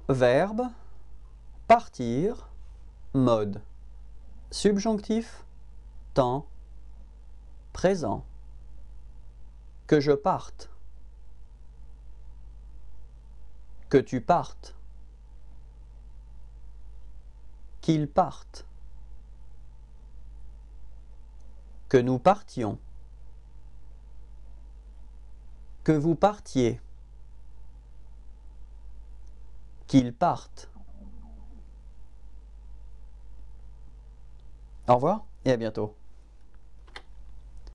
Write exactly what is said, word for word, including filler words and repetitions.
Verbe, partir, mode. Subjonctif, temps, présent. Que je parte. Que tu partes. Qu'il parte. Que nous partions. Que vous partiez. Qu'il parte. Au revoir et à bientôt.